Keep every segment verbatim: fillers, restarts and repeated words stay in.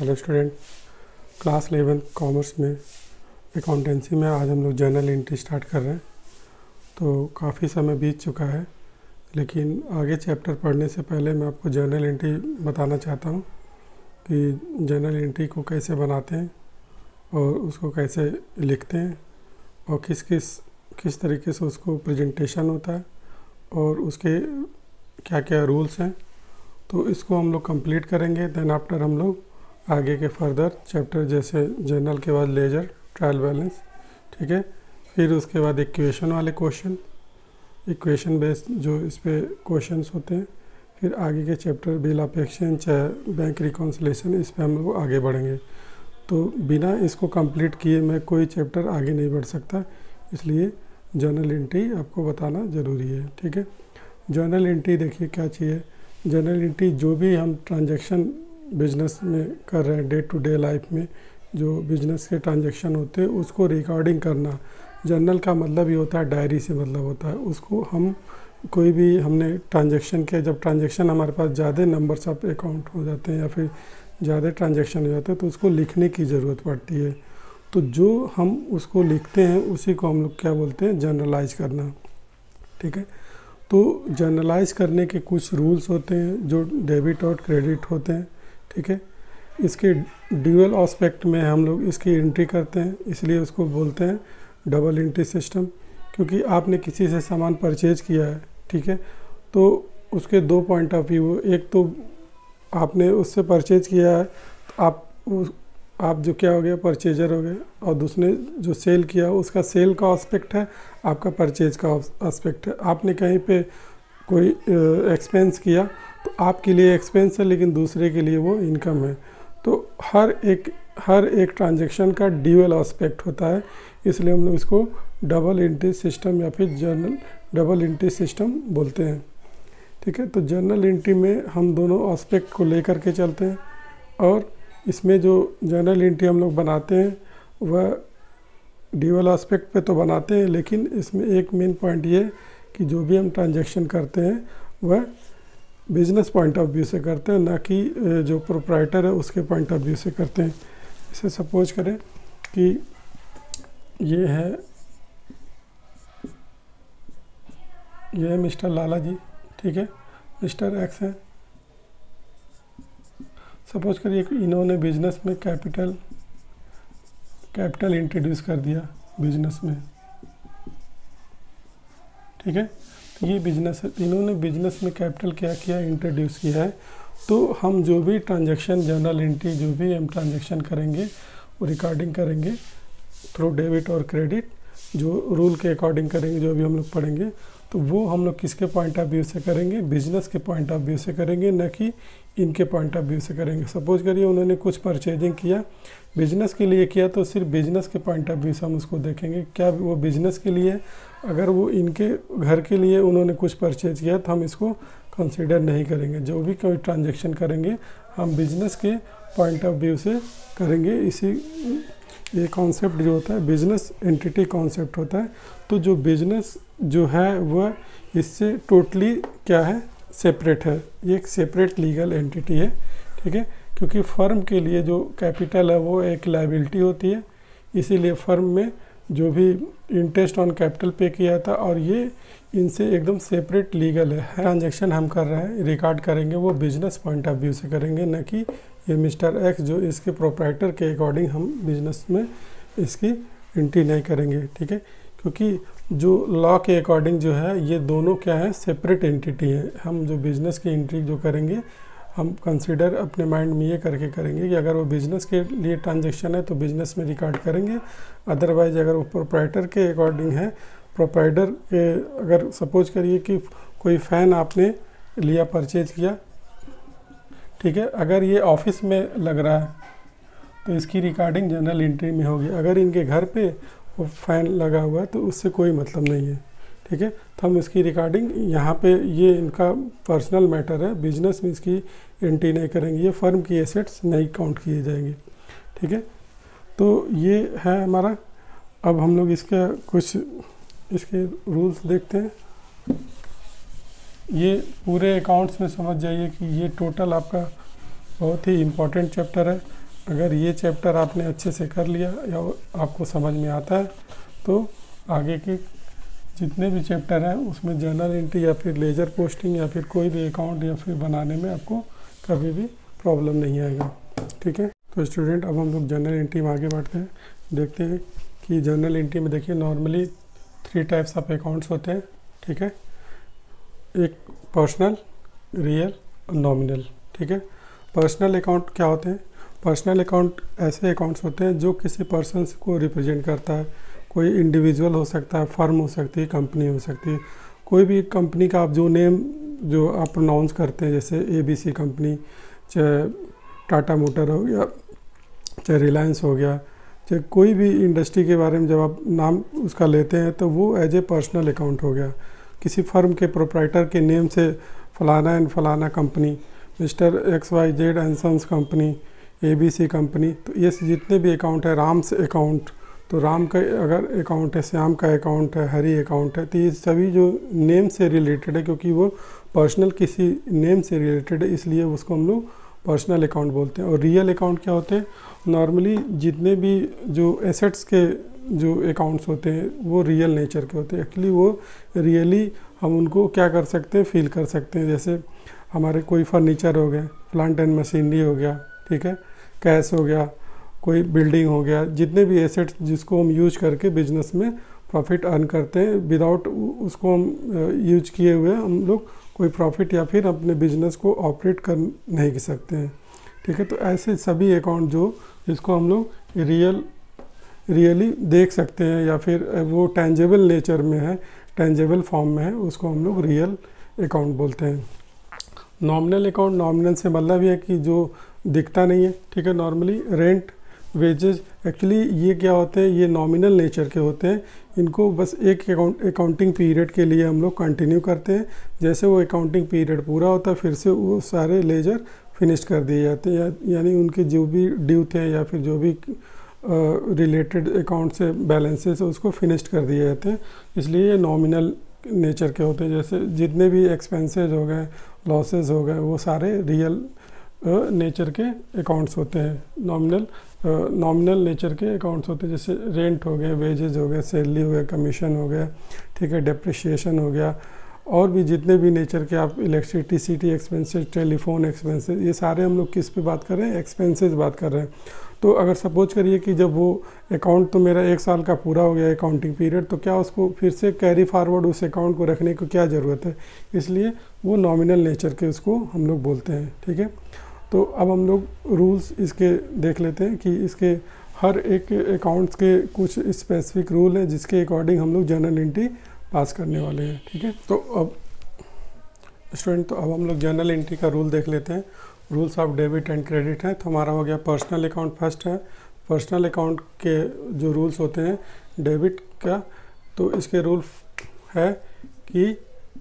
Hello student, class eleventh commerce में accountancy में आज हम लोग जर्नल एंट्री स्टार्ट कर रहे हैं। तो काफ़ी समय बीत चुका है, लेकिन आगे चैप्टर पढ़ने से पहले मैं आपको जर्नल एंट्री बताना चाहता हूँ कि जर्नल एंट्री को कैसे बनाते हैं और उसको कैसे लिखते हैं और किस किस किस तरीके से उसको प्रेजेंटेशन होता है और उसके क्या क्या रूल्स हैं। तो इसको हम लोग कंप्लीट करेंगे। देन आफ्टर हम लोग आगे के फर्दर चैप्टर जैसे जर्नल के बाद लेजर, ट्रायल बैलेंस, ठीक है। फिर उसके बाद इक्वेशन वाले क्वेश्चन, इक्वेशन बेस्ड जो इस पे क्वेश्चंस होते हैं। फिर आगे के चैप्टर बिल ऑफ एक्सचेंज, चाहे बैंक रिकॉन्सिलेशन, इस पे हम लोग आगे बढ़ेंगे। तो बिना इसको कंप्लीट किए मैं कोई चैप्टर आगे नहीं बढ़ सकता, इसलिए जर्नल एंट्री आपको बताना ज़रूरी है, ठीक है। जर्नल एंट्री देखिए क्या चाहिए। जर्नल एंट्री जो भी हम ट्रांजैक्शन बिजनेस में कर रहे हैं, डे टू डे लाइफ में जो बिजनेस के ट्रांजैक्शन होते हैं उसको रिकॉर्डिंग करना। जर्नल का मतलब ये होता है, डायरी से मतलब होता है उसको हम कोई भी हमने ट्रांजैक्शन किया, जब ट्रांजैक्शन हमारे पास ज़्यादा नंबर्स ऑफ अकाउंट हो जाते हैं या फिर ज़्यादा ट्रांजैक्शन हो जाते हैं तो उसको लिखने की ज़रूरत पड़ती है। तो जो हम उसको लिखते हैं उसी को हम लोग क्या बोलते हैं, जर्नलाइज करना, ठीक है। तो जर्नलाइज करने के कुछ रूल्स होते हैं जो डेबिट और क्रेडिट होते हैं, ठीक है। इसके ड्यूअल एस्पेक्ट में हम लोग इसकी एंट्री करते हैं, इसलिए उसको बोलते हैं डबल एंट्री सिस्टम। क्योंकि आपने किसी से सामान परचेज किया है, ठीक है, तो उसके दो पॉइंट ऑफ व्यू, एक तो आपने उससे परचेज किया है तो आप उस आप जो क्या हो गया, परचेजर हो गए, और दूसरे जो सेल किया उसका सेल का एस्पेक्ट है, आपका परचेज का एस्पेक्ट है। आपने कहीं पे कोई एक्सपेंस किया तो आपके लिए एक्सपेंस है लेकिन दूसरे के लिए वो इनकम है। तो हर एक हर एक ट्रांजैक्शन का ड्यूअल एस्पेक्ट होता है, इसलिए हम लोग इसको डबल एंट्री सिस्टम या फिर जर्नल डबल एंट्री सिस्टम बोलते हैं, ठीक है। तो जर्नल एंट्री में हम दोनों एस्पेक्ट को लेकर के चलते हैं और इसमें जो जर्नल एंट्री हम लोग बनाते हैं वह ड्यूअल एस्पेक्ट पे तो बनाते हैं, लेकिन इसमें एक मेन पॉइंट ये कि जो भी हम ट्रांजैक्शन करते हैं वह बिजनेस पॉइंट ऑफ व्यू से करते हैं, ना कि जो प्रोप्राइटर है उसके पॉइंट ऑफ व्यू से करते हैं। इसे सपोज करें कि ये है ये है मिस्टर लाला जी, ठीक है, मिस्टर एक्स है। सपोज करिए कि इन्होंने बिजनेस में कैपिटल कैपिटल इंट्रोड्यूस कर दिया बिजनेस में, ठीक है। तो ये बिजनेस है, इन्होंने बिजनेस में कैपिटल क्या किया, इंट्रोड्यूस किया है। तो हम जो भी ट्रांजैक्शन जर्नल एंट्री जो भी हम ट्रांजैक्शन करेंगे वो रिकॉर्डिंग करेंगे थ्रू डेबिट और क्रेडिट, जो रूल के अकॉर्डिंग करेंगे, जो भी हम लोग पढ़ेंगे। तो वो हम लोग किसके पॉइंट ऑफ व्यू से करेंगे, बिजनेस के पॉइंट ऑफ व्यू से करेंगे, न कि इनके पॉइंट ऑफ व्यू से करेंगे। सपोज करिए उन्होंने कुछ परचेजिंग किया, बिजनेस के लिए किया, तो सिर्फ बिजनेस के पॉइंट ऑफ व्यू से हम उसको देखेंगे, क्या वो बिजनेस के लिए। अगर वो इनके घर के लिए उन्होंने कुछ परचेज किया तो हम इसको कंसीडर नहीं करेंगे। जो भी कोई ट्रांजैक्शन करेंगे हम बिजनेस के पॉइंट ऑफ व्यू से करेंगे। इसी ये कॉन्सेप्ट जो होता है बिजनेस एंटिटी कॉन्सेप्ट होता है। तो जो बिजनेस जो है वह इससे टोटली क्या है, सेपरेट है, ये एक सेपरेट लीगल एंटिटी है, ठीक है। क्योंकि फर्म के लिए जो कैपिटल है वो एक लायबिलिटी होती है, इसीलिए फर्म में जो भी इंटरेस्ट ऑन कैपिटल पे किया था और ये इनसे एकदम सेपरेट लीगल है। ट्रांजैक्शन हम कर रहे हैं, रिकॉर्ड करेंगे, वो बिजनेस पॉइंट ऑफ व्यू से करेंगे, न कि ये मिस्टर एक्स जो इसके प्रोप्राइटर के अकॉर्डिंग हम बिजनेस में इसकी एंट्री नहीं करेंगे, ठीक है। क्योंकि जो लॉ के अकॉर्डिंग जो है ये दोनों क्या है, सेपरेट एंटिटी है। हम जो बिज़नेस की एंट्री जो करेंगे हम कंसीडर अपने माइंड में ये करके करेंगे कि अगर वो बिज़नेस के लिए ट्रांजैक्शन है तो बिज़नेस में रिकॉर्ड करेंगे, अदरवाइज अगर वो प्रोप्राइटर के अकॉर्डिंग है, प्रोप्राइटर के अगर सपोज करिए कि कोई फ़ैन आपने लिया, परचेज किया, ठीक है, अगर ये ऑफिस में लग रहा है तो इसकी रिकॉर्डिंग जर्नल एंट्री में होगी। अगर इनके घर पे वो फ़ैन लगा हुआ है तो उससे कोई मतलब नहीं है, ठीक है। तो हम इसकी रिकॉर्डिंग यहाँ पे, ये इनका पर्सनल मैटर है, बिजनेस में इसकी एंट्री नहीं करेंगे, ये फर्म की एसेट्स नहीं काउंट किए जाएंगे, ठीक है। तो ये है हमारा। अब हम लोग इसका कुछ इसके रूल्स देखते हैं। ये पूरे अकाउंट्स में समझ जाइए कि ये टोटल आपका बहुत ही इम्पोर्टेंट चैप्टर है। अगर ये चैप्टर आपने अच्छे से कर लिया या आपको समझ में आता है तो आगे के जितने भी चैप्टर हैं उसमें जर्नल एंट्री या फिर लेजर पोस्टिंग या फिर कोई भी अकाउंट या फिर बनाने में आपको कभी भी प्रॉब्लम नहीं आएगा। ठीक है, तो स्टूडेंट अब हम लोग जर्नल एंट्री में आगे बढ़ते हैं। देखते हैं कि जर्नल एंट्री में देखिए normally three types of accounts होते हैं। ठीक है, एक पर्सनल, रियल और नॉमिनल। ठीक है, पर्सनल अकाउंट क्या होते हैं? पर्सनल अकाउंट ऐसे अकाउंट्स होते हैं जो किसी पर्सन को रिप्रेजेंट करता है। कोई इंडिविजुअल हो सकता है, फर्म हो सकती है, कंपनी हो सकती है। कोई भी कंपनी का आप जो नेम जो आप प्रोनाउंस करते हैं, जैसे ए बी सी कंपनी, चाहे टाटा मोटर हो गया, चाहे रिलायंस हो गया, चाहे कोई भी इंडस्ट्री के बारे में जब आप नाम उसका लेते हैं तो वो एज ए पर्सनल अकाउंट हो गया। किसी फर्म के प्रोप्राइटर के नेम से फलाना एंड फलाना company, mister X Y Z and sons company, A B C company, तो ये जितने भी अकाउंट है, राम्स अकाउंट, तो राम का अगर अकाउंट है, श्याम का अकाउंट है, हरी अकाउंट है, तो ये सभी जो नेम से रिलेटेड है, क्योंकि वो पर्सनल किसी नेम से रिलेटेड है, इसलिए उसको हम लोग पर्सनल अकाउंट बोलते हैं। और रियल अकाउंट क्या होते हैं? नॉर्मली जितने भी जो एसेट्स के जो अकाउंट्स होते हैं वो रियल नेचर के होते हैं। एक्चुअली वो रियली हम उनको क्या कर सकते हैं, फील कर सकते हैं। जैसे हमारे कोई फर्नीचर हो गया, प्लांट एंड मशीनरी हो गया, ठीक है, कैश हो गया, कोई बिल्डिंग हो गया, जितने भी एसेट्स जिसको हम यूज करके बिजनेस में प्रॉफिट अर्न करते हैं, विदाउट उसको हम यूज किए हुए हम लोग कोई प्रॉफिट या फिर अपने बिजनेस को ऑपरेट कर नहीं कर सकते हैं। ठीक है, तो ऐसे सभी अकाउंट जो जिसको हम लोग रियल रियली देख सकते हैं या फिर वो टेंजेबल नेचर में है, टेंजेबल फॉर्म में है, उसको हम लोग रियल अकाउंट बोलते हैं। नॉमिनल अकाउंट, नॉमिनल से मतलब ये है कि जो दिखता नहीं है। ठीक है, नॉर्मली रेंट, वेजेस, एक्चुअली ये क्या होते हैं, ये नॉमिनल नेचर के होते हैं। इनको बस एक अकाउंट अकाउंटिंग पीरियड के लिए हम लोग कंटिन्यू करते हैं। जैसे वो अकाउंटिंग पीरियड पूरा होता है फिर से वो सारे लेजर फिनिश कर दिए जाते हैं, या, यानी उनके जो भी ड्यू थे या फिर जो भी रिलेटेड अकाउंट से बैलेंसेस उसको फिनिश कर दिए जाते हैं। इसलिए ये नॉमिनल नेचर के होते हैं। जैसे जितने भी एक्सपेंसेस हो गए, लॉसेस हो गए, वो सारे रियल नेचर के अकाउंट्स होते हैं। नॉमिनल नॉमिनल नेचर के अकाउंट्स होते हैं। जैसे रेंट हो गए, वेजेस हो गए, सैलरी हो गया, कमीशन हो गया, ठीक है, डेप्रिसिएशन हो गया, और भी जितने भी नेचर के आप इलेक्ट्रिसिटी एक्सपेंसेस, टेलीफोन एक्सपेंसेस, ये सारे हम लोग किस पे बात कर रहे हैं, एक्सपेंसेस बात कर रहे हैं। तो अगर सपोज करिए कि जब वो अकाउंट तो मेरा एक साल का पूरा हो गया अकाउंटिंग पीरियड, तो क्या उसको फिर से कैरी फॉरवर्ड उस अकाउंट को रखने की क्या ज़रूरत है? इसलिए वो नॉमिनल नेचर के उसको हम लोग बोलते हैं। ठीक है, तो अब हम लोग रूल्स इसके देख लेते हैं कि इसके हर एक अकाउंट्स के कुछ स्पेसिफिक रूल हैं जिसके अकॉर्डिंग हम लोग जर्नल एंट्री पास करने वाले हैं। ठीक है, तो अब स्टूडेंट तो अब हम लोग जर्नल एंट्री का रूल देख लेते हैं। Rules of debit and credit है। तो हमारा हो गया पर्सनल अकाउंट फर्स्ट है। पर्सनल अकाउंट के जो रूल्स होते हैं डेबिट का, तो इसके रूल है कि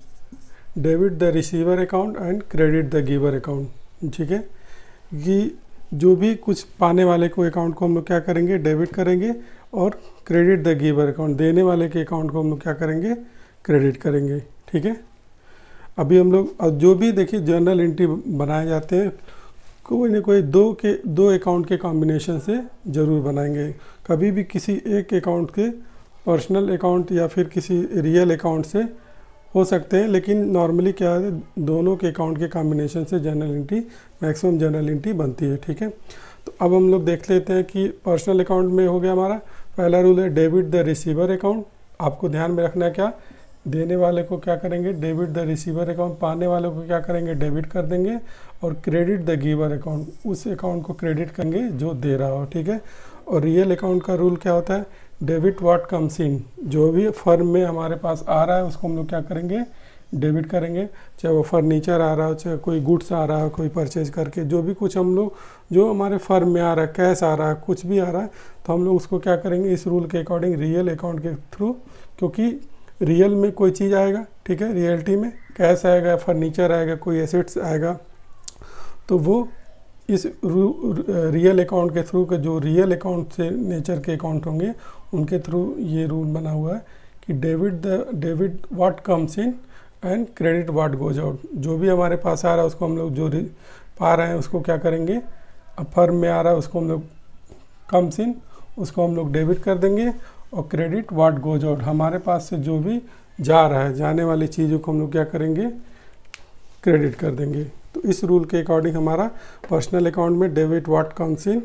debit the receiver account and credit the giver account. ठीक है, कि जो भी कुछ पाने वाले को अकाउंट को हम लोग क्या करेंगे, डेबिट करेंगे, और क्रेडिट द गिवर अकाउंट, देने वाले के अकाउंट को हम लोग क्या करेंगे, क्रेडिट करेंगे। ठीक है, अभी हम लोग जो भी देखिए जर्नल एंट्री बनाए जाते हैं, कोई ना कोई दो के दो अकाउंट के कॉम्बिनेशन से ज़रूर बनाएंगे। कभी भी किसी एक अकाउंट के पर्सनल अकाउंट या फिर किसी रियल अकाउंट से हो सकते हैं, लेकिन नॉर्मली क्या है, दोनों के अकाउंट के कॉम्बिनेशन से journal entry, maximum journal entry बनती है। ठीक है, तो अब हम लोग देख लेते हैं कि पर्सनल अकाउंट में हो गया हमारा पहला रूल है डेबिट द रिसीवर अकाउंट। आपको ध्यान में रखना है क्या, देने वाले को क्या करेंगे, डेबिट द रिसीवर अकाउंट, पाने वाले को क्या करेंगे, डेबिट कर देंगे, और क्रेडिट द गिवर अकाउंट, उस अकाउंट को क्रेडिट करेंगे जो दे रहा हो। ठीक है, और रियल अकाउंट का रूल क्या होता है, डेबिट व्हाट कम्स इन, जो भी फर्म में हमारे पास आ रहा है उसको हम लोग क्या करेंगे, डेबिट करेंगे। चाहे वो फर्नीचर आ रहा हो, चाहे कोई गुड्स आ रहा हो, कोई परचेज करके, जो भी कुछ हम लोग जो हमारे फर्म में आ रहा है, कैश आ रहा है, कुछ भी आ रहा है, तो हम लोग उसको क्या करेंगे, इस रूल के अकॉर्डिंग रियल अकाउंट के थ्रू, क्योंकि रियल में कोई चीज़ आएगा, ठीक है, रियलिटी में कैश आएगा, फर्नीचर आएगा, कोई एसेट्स आएगा, तो वो इस रियल अकाउंट के थ्रू के जो रियल अकाउंट से नेचर के अकाउंट होंगे उनके थ्रू ये रूल बना हुआ है कि debit the debit what comes in and credit what goes out. जो भी हमारे पास आ रहा है उसको हम लोग जो पा रहे हैं उसको क्या करेंगे, अब फर्म में आ रहा है उसको हम लोग कम्स इन, उसको हम लोग डेबिट कर देंगे। और क्रेडिट व्हाट गोज आउट, हमारे पास से जो भी जा रहा है, जाने वाली चीज़ों को हम लोग क्या करेंगे, क्रेडिट कर देंगे। तो इस रूल के अकॉर्डिंग हमारा पर्सनल अकाउंट में debit what comes in,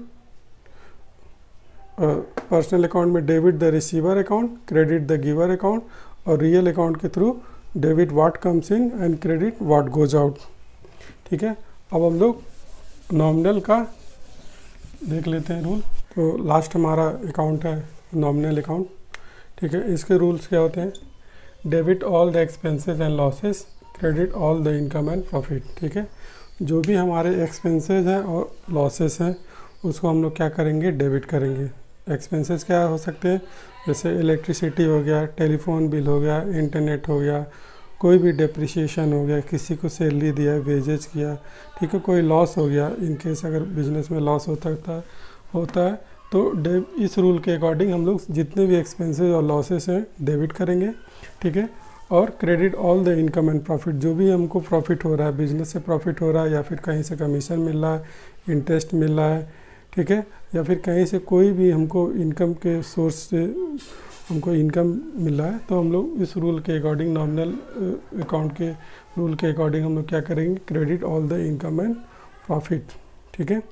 personal account में debit the receiver account, credit the giver account, और रियल अकाउंट के through debit what comes in and credit what goes out. ठीक है, अब हम लोग नॉमिनल का देख लेते हैं रूल। तो लास्ट हमारा अकाउंट है नॉमिनल अकाउंट। ठीक है, इसके रूल्स क्या होते हैं, debit all the expenses and losses, credit all the income and profit. ठीक है, जो भी हमारे एक्सपेंसेस हैं और लॉसेस हैं उसको हम लोग क्या करेंगे, डेबिट करेंगे। एक्सपेंसेस क्या हो सकते हैं, जैसे इलेक्ट्रिसिटी हो गया, टेलीफोन बिल हो गया, इंटरनेट हो गया, कोई भी डेप्रिसिएशन हो गया, किसी को सैलरी दिया, वेजेज किया। ठीक है, कोई लॉस हो गया, इन केस अगर बिजनेस में लॉस होता था होता है तो डे इस रूल के अकॉर्डिंग हम लोग जितने भी एक्सपेंसेस और लॉसेस हैं डेबिट करेंगे। ठीक है, और credit all the income and profit, जो भी हमको प्रॉफिट हो रहा है, बिजनेस से प्रॉफिट हो रहा है या फिर कहीं से कमीशन मिल रहा है, इंटरेस्ट मिल रहा है, ठीक है, या फिर कहीं से कोई भी हमको इनकम के सोर्स से हमको इनकम मिल रहा है, तो हम लोग इस रूल के अकॉर्डिंग, नॉमिनल अकाउंट के रूल के अकॉर्डिंग हम लोग क्या करेंगे, credit all the income and profit. ठीक है,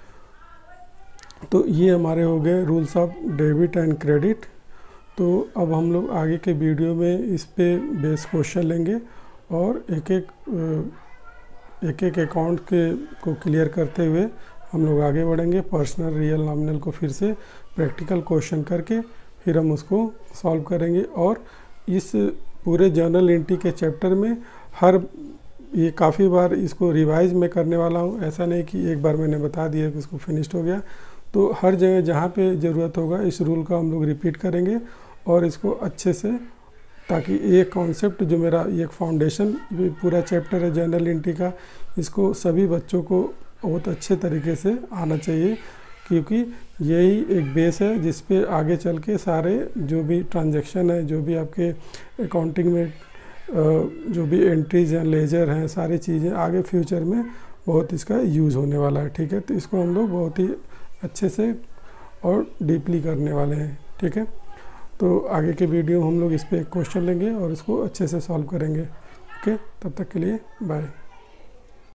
तो ये हमारे हो गए rules of debit and credit. तो अब हम लोग आगे के वीडियो में इस पे बेस क्वेश्चन लेंगे और एक एक एक एक अकाउंट के को क्लियर करते हुए हम लोग आगे बढ़ेंगे। पर्सनल, रियल, नॉमिनल को फिर से प्रैक्टिकल क्वेश्चन करके फिर हम उसको सॉल्व करेंगे। और इस पूरे जर्नल एंट्री के चैप्टर में हर ये काफ़ी बार इसको रिवाइज में करने वाला हूँ, ऐसा नहीं कि एक बार मैंने बता दिया कि इसको फिनिश्ड हो गया। तो हर जगह जहाँ पे ज़रूरत होगा इस रूल का हम लोग रिपीट करेंगे और इसको अच्छे से, ताकि ये कॉन्सेप्ट जो मेरा ये फाउंडेशन पूरा चैप्टर है जर्नल एंट्री का, इसको सभी बच्चों को बहुत अच्छे तरीके से आना चाहिए, क्योंकि यही एक बेस है जिस पे आगे चल के सारे जो भी ट्रांजैक्शन है, जो भी आपके अकाउंटिंग में जो भी एंट्रीज हैं, लेजर हैं, सारी चीज़ें आगे फ्यूचर में बहुत इसका यूज़ होने वाला है। ठीक है, तो इसको हम लोग बहुत ही अच्छे से और डीपली करने वाले हैं। ठीक है, तो आगे के वीडियो हम लोग इस पे एक क्वेश्चन लेंगे और इसको अच्छे से सॉल्व करेंगे। ओके, तब तक के लिए बाय।